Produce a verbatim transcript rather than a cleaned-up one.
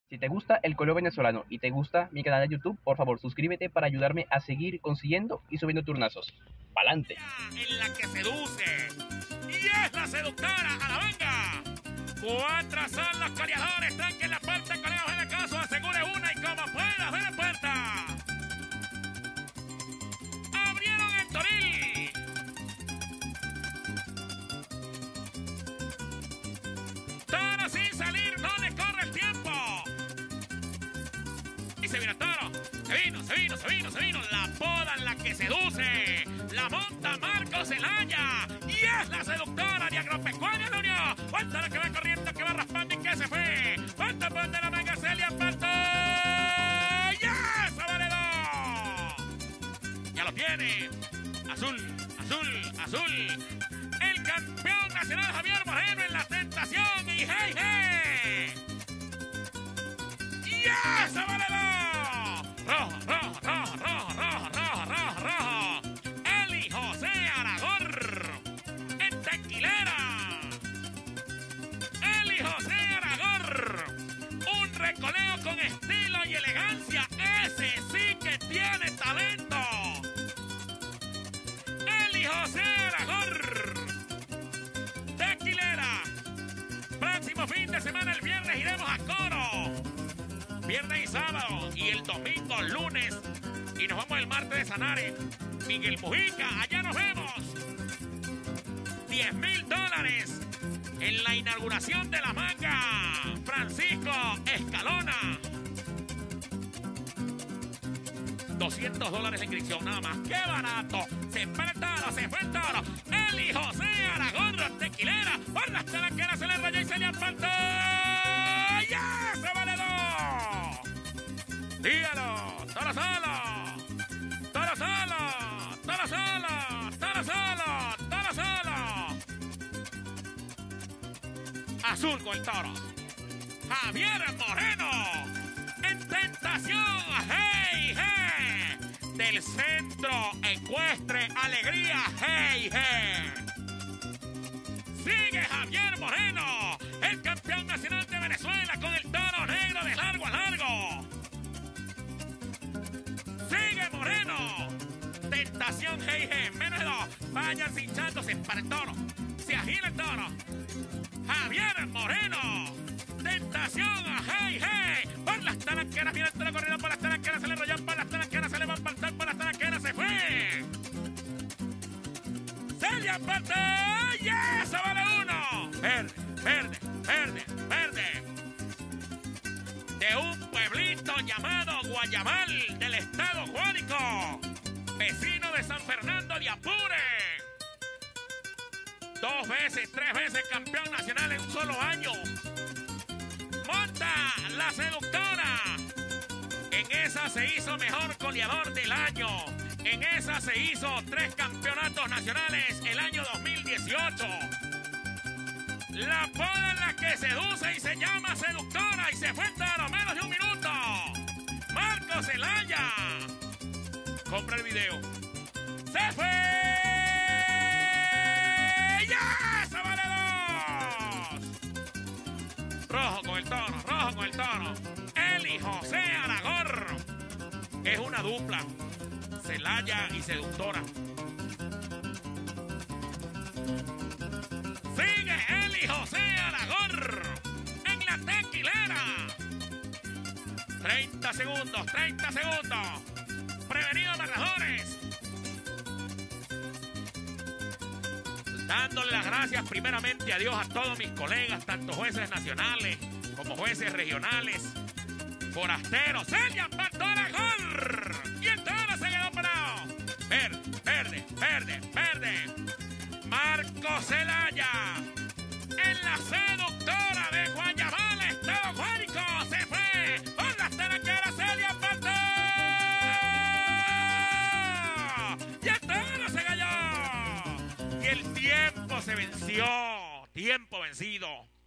Si te gusta el color venezolano y te gusta mi canal de YouTube, por favor suscríbete para ayudarme a seguir consiguiendo y subiendo turnazos. ¡Pa'lante! En la que seduce y es la seductora a la venga. Cuatro son los coleadores, tranquen la puerta, coleos en el caso, asegure una y como pueda, de la puerta. Abrieron el toril. Toro sin salir, no le corre el tiempo. Y se vino el toro, se vino, se vino, se vino, se vino. La poda en la que seduce, la monta Marcos Zelaya y es la seductora de Agropecuaria La Unión. Cuenta la que va corriendo, que va raspando y que se fue. Cuenta por de la manga Celia Parto. ¡Ya! ¡Valedor! Ya lo tiene. Azul, azul, azul. El campeón nacional Javier Moreno en la tentación y hey, hey. ¡Ya! ¡Valedor! Rojo, rojo, rojo, rojo, rojo, rojo, rojo, rojo. Eli José Aragor en tequilera. Eli José Aragor. Un recoleo con estilo y elegancia. Ese sí que tiene talento. Eli José Aragor. Tequilera. Próximo fin de semana, el viernes, iremos a Coro. Viernes y sábado. Y el domingo, lunes. Y nos vamos el martes de Sanare. Miguel Mujica, allá nos vemos. diez mil dólares en la inauguración de la manga. Francisco Escalona. doscientos dólares de inscripción, nada más. ¡Qué barato! Se fue el toro, se fue el toro. Eli José Aragón, tequilera. Por las talanqueras se le rayó y se le asfaltó. ¡Ya! ¡Se valedor! ¡Dígalo! ¡Toro solo! ¡Toro solo! ¡Toro solo! ¡Toro solo! ¡Toro solo! Azul con el toro. Javier Moreno. En tentación. ¡Hey, hey! Del centro ecuestre. Alegría. ¡Hey, hey! Sigue Javier Moreno. El campeón nacional de Venezuela con el toro negro de largo a largo. Sigue Moreno. Tentación, hey, hey. Menos de dos. Vayan cinchándose para el toro. Se agila el toro. Javier Moreno. Tentación, hey, hey. Por las talanqueras, viene el toro corriendo por las talanqueras. Se le enrolló por las talanqueras. Se le va a apartar por las talanqueras. Se fue. Se le apartó. ¡Y eso vale uno! Verde, verde, verde, verde. De un pueblito llamado Guayabal del estado Guárico, vecino de San Fernando de Apure. Dos veces, tres veces campeón nacional en un solo año. Monta la seductora. En esa se hizo mejor coleador del año. En esa se hizo tres campeonatos nacionales el año dos mil dieciocho. La poda en la que seduce y se llama seductora y se fue en toro menos de un minuto. Marcos Zelaya. Compra el video. ¡Se fue! ¡Ya! ¡Se vale dos! Rojo con el toro, rojo con el toro. Eli José Aragor. Es una dupla. Zelaya y seductora. Sigue Eli José Aragor en la tequilera. treinta segundos, treinta segundos. Prevenido Barrajones. Dándole las gracias primeramente a Dios a todos mis colegas, tanto jueces nacionales como jueces regionales. Forasteros, Celia Parto Aragor. Y el toro se quedó parado. Verde, verde, verde, verde. Marcos Zelaya. En la seductora de Guayabal, estado Guárico. Se fue por las talanqueras. Celia Parto. Y el toro se cayó. Y el tiempo se venció. Tiempo vencido.